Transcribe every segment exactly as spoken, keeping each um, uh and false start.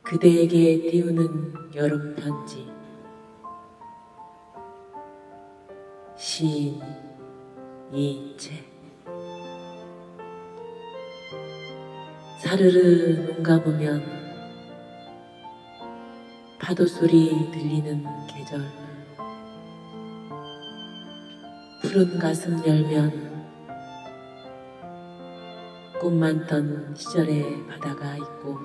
그대에게 띄우는 여름 편지. 시인 이채. 사르르 눈 감으면 파도 소리 들리는 계절, 푸른 가슴 열면 꿈 많던 시절의 바다가 있고,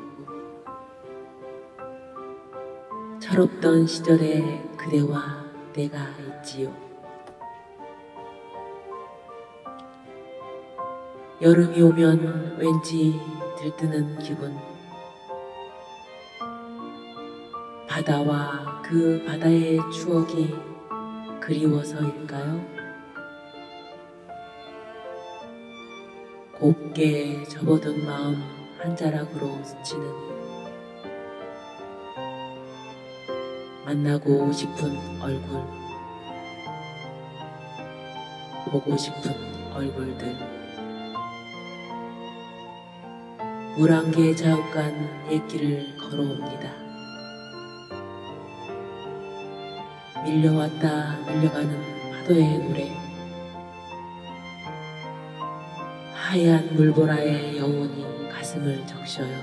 철없던 시절의 그대와 내가 있지요. 여름이 오면 왠지 들뜨는 기분, 바다와 그 바다의 추억이 그리워서일까요? 곱게 접어둔 마음 한 자락으로 스치는, 만나고 싶은 얼굴, 보고 싶은 얼굴들, 물안개 자욱간 옛길을 걸어옵니다. 밀려왔다 밀려가는 파도의 노래, 하얀 물보라의 영혼이 가슴을 적셔요.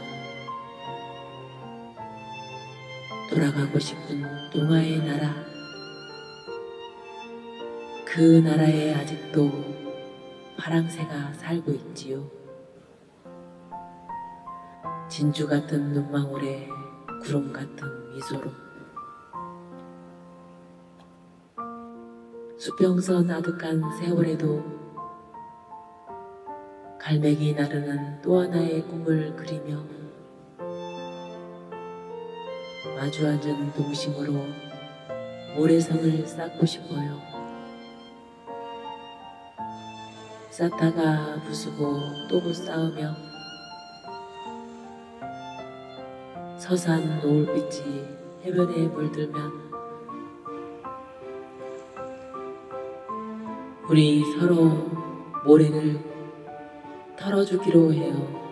돌아가고 싶은 동화의 나라, 그 나라에 아직도 파랑새가 살고 있지요. 진주 같은 눈망울에 구름 같은 미소로, 수평선 아득한 세월에도 갈매기 나르는 또 하나의 꿈을 그리며 마주 앉은 동심으로 모래성을 쌓고 싶어요. 쌓다가 부수고 또 쌓으며 서산 노을빛이 해변에 물들면 우리 서로 모래를 털어주기로 해요.